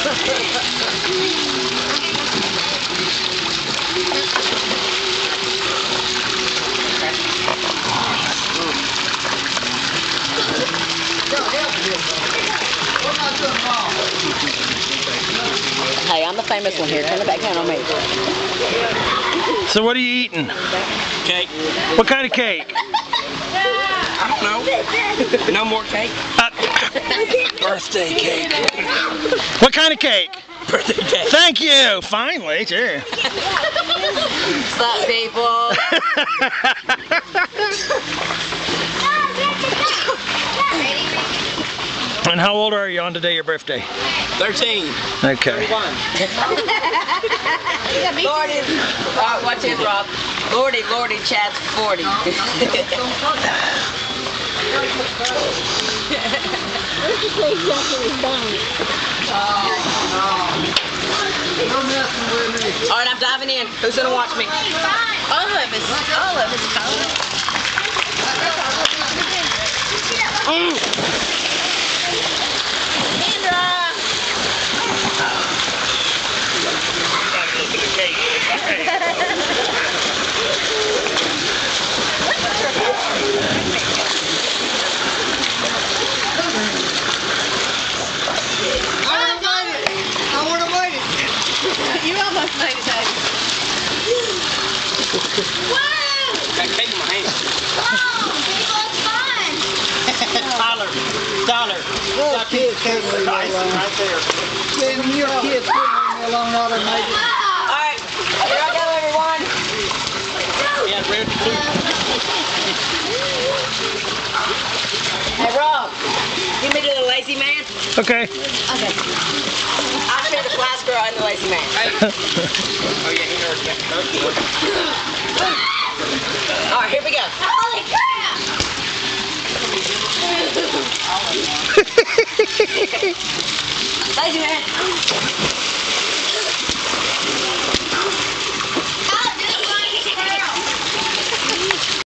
Hey, I'm the famous one here. Turn it back down on me. So what are you eating? Cake. What kind of cake? I don't know. No more cake. Birthday cake. What kind of cake? Birthday cake. Thank you. Finally, sure. What's up, people? And how old are you on today, your birthday? 13. Okay. Lordy, watch it, Rob. Lordy, Chad's 40. All right, I'm diving in. Who's gonna watch me? All of us. You almost made it, Dave. Wow! Got cake in my hand. Oh, people, it's fun. Tyler. Little kids can't leave me alone. Right there. When your kids couldn't leave me alone, I'd have made it. Alright, here I go, everyone. Yeah, red food. Hey, Rob, give me to the lazy man. Okay. Okay. I'll show you the flash girl and the lazy man. Oh yeah, he already got the Alright, here we go. Holy crap! Lazy man.